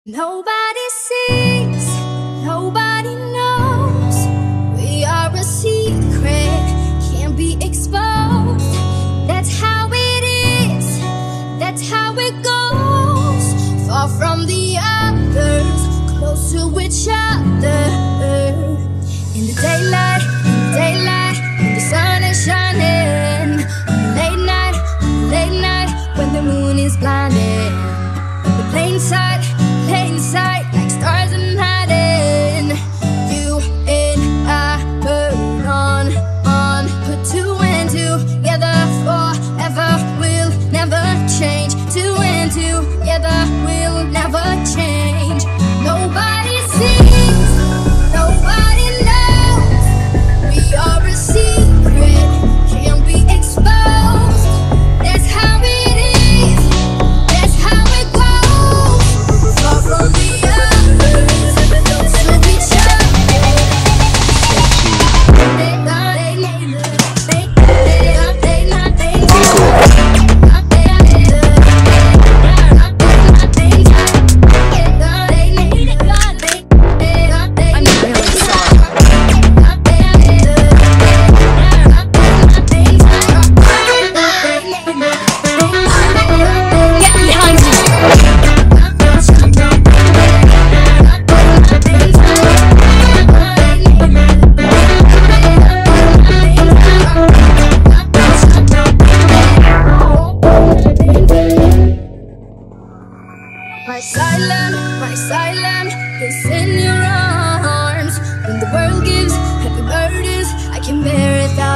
Nobody sees, nobody knows. We are a secret, can't be exposed. That's how it is, that's how it goes. Far from the others, close to each other. In the daylight, when the sun is shining. Late night, when the moon is blinding. In the plain sight, like stars in hiding. You and I burn on. Put two and two together forever. We'll never change. Two and two together we'll never change. Nobody sees, nobody knows. We are a secret, can't be exposed. That's how it is, that's how it goes. Far from the others, to each other. My silence is in your arms. When the world gives heavy burdens, I can bear it.